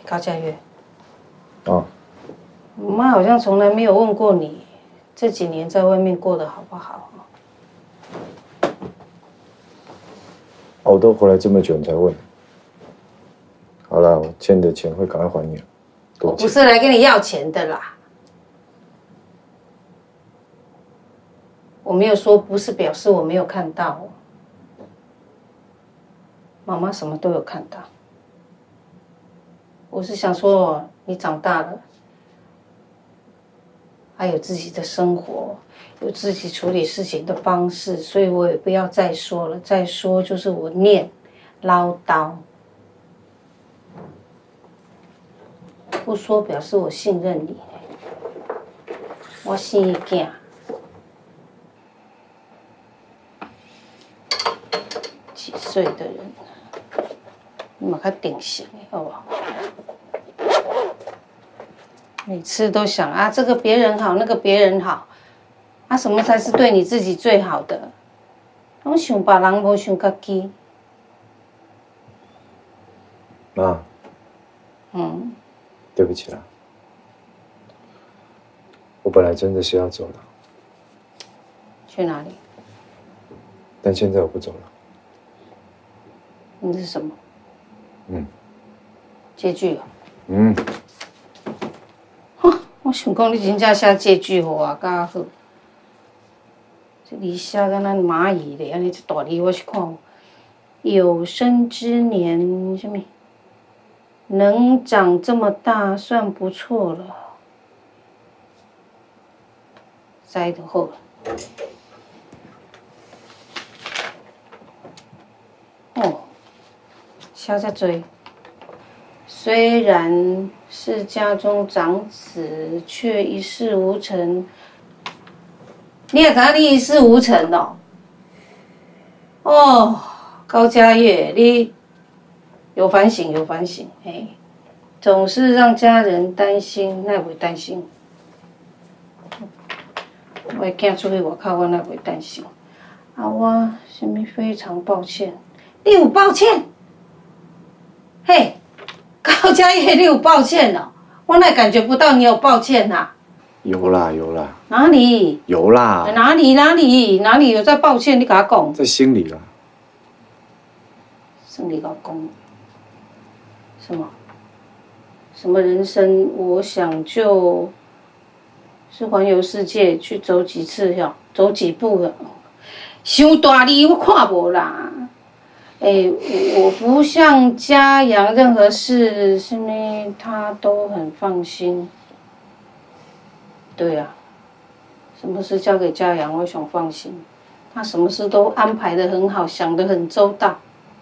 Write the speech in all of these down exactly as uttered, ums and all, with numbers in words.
高佳悦。 哦。 我妈好像从来没有问过你，这几年在外面过得好不好？ 哦，我都回来这么久，你才问。好了，我欠的钱会赶快还你了。 我不是来跟你要钱的啦。我没有说不是，表示我没有看到。妈妈什么都有看到。我是想说，你长大了，还有自己的生活，有自己处理事情的方式，所以我也不要再说了。再说就是我念唠叨，不说表示我信任你。我生伊囝，几岁的人，你嘛较定性的好不好？每次都想啊，这个别人好，那个别人好，啊，什么才是对你自己最好的？拢想别人，无想家己。 妈。 嗯。 对不起啦，我本来真的是要走了。 去哪里？ 但现在我不走了。 你是什么？ 嗯。 借据啊？ 嗯。 我想讲，你真正写借据互我，较好。这字写敢那蚂蚁咧，安尼一大字，我是看有生之年什么，能长这么大算不错了，栽就好了。哦，写遮多。虽然是家中长子，却一事无成。你也知影你一事无成哦？哦，高佳悦，你有反省，有反省，嘿，总是让家人担心，那袂担心。我的囝出去外口，我那袂担心。啊，我什么非常抱歉，你有抱歉？嘿。高佳悦，你有抱歉哦？我哪感觉不到你有抱歉呐、啊？ 有啦有啦。 哪里？ 有啦。 哪里哪里哪里有在抱歉？你给他讲。 在心里啦。 心里搞讲。什么？什么人生？我想就是环游世界，去走几次呀，走几步了。伤大字我看无啦。哎，我不像嘉阳，任何事是呢，他都很放心。对啊，什么事交给嘉阳，我想放心。他什么事都安排得很好，想得很周到。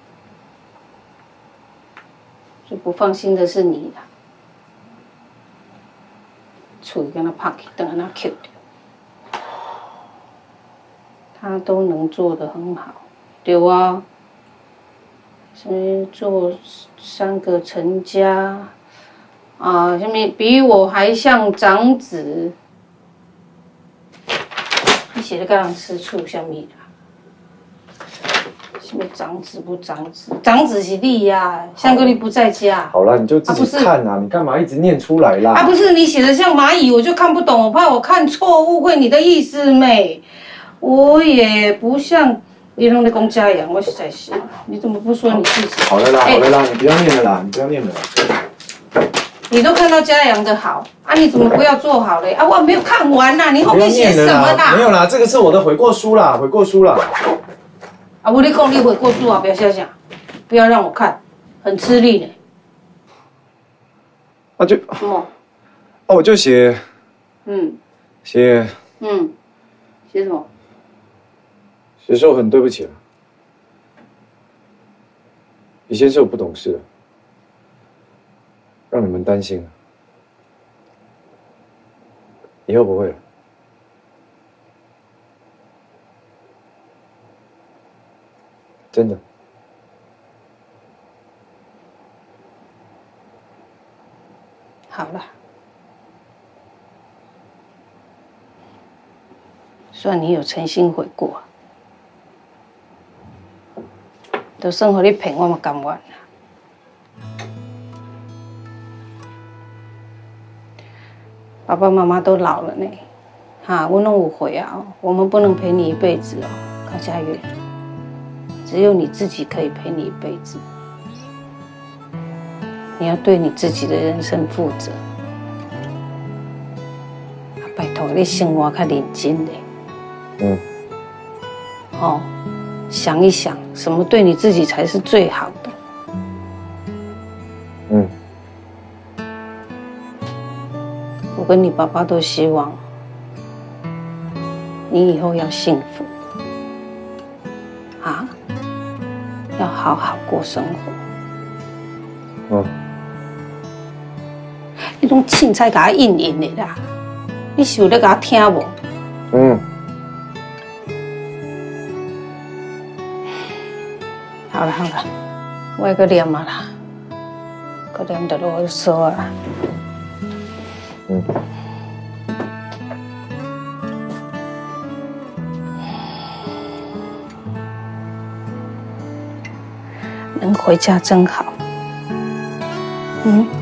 最不放心的是你啦，嘴跟他拍起，等下他 Q 掉。他都能做得很好，对啊。什么做三个成家啊？什么比我还像长子？你写的跟人吃醋什么啦？什么长子不长子？长子是你呀、啊，香哥你不在家。 好啦，你就自己看啊，你干嘛一直念出来啦？ 啊，不是你写的像蚂蚁，我就看不懂，我怕我看错误会你的意思没？我也不像。你拢在讲嘉阳，我实在是，你怎么不说你自己？ 好了啦，好了啦，你不要念了啦，你不要念了啦。 你都看到嘉阳的好，啊，你怎么不要做好嘞？啊，我没有看完呐，你后面写什么啦？ 没有啦，这个是我的悔过书啦，悔过书啦。 啊，我你讲你悔过书啊，不要瞎想，不要让我看，很吃力呢。 啊就什么？ 哦，我就写， 嗯， 写， 嗯，写什么？ 写说我很对不起了，以前是我不懂事了，让你们担心了，以后不会了。真的。 好了，算你有诚心悔过。都算互你骗我嘛甘愿啦。 爸爸妈妈都老了呢，哈，我弄五回啊，我们不能陪你一辈子哦，高佳悦，只有你自己可以陪你一辈子。你要对你自己的人生负责。啊，拜托你生活较认真嘞。 嗯。 哦，想一想，什么对你自己才是最好的。 嗯。 我跟你爸爸都希望你以后要幸福，啊，要好好过生活。 嗯。 你拢凊彩甲我应应的啦，你是有咧甲我听无？ 嗯。 好了好了，我要搁念啊啦，搁念就啰嗦啊。 嗯。 能回家真好。嗯。